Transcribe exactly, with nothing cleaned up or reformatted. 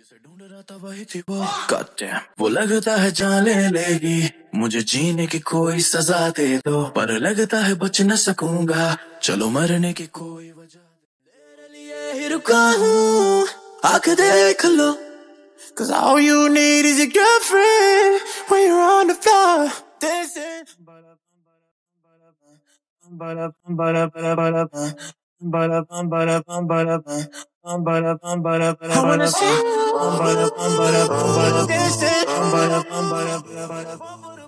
जिसे ढूंढ रहा था वही थी वो। God damn, वो लगता है जान ले लेगी मुझे, जीने की कोई सजा दे दो, पर लगता है बच न सकूंगा, चलो मरने की कोई वजह। तेरे लिए ही रुका हूँ, आके देख लो, cause all you need is your girlfriend when you're on the floor dancing. I wanna see you dancing.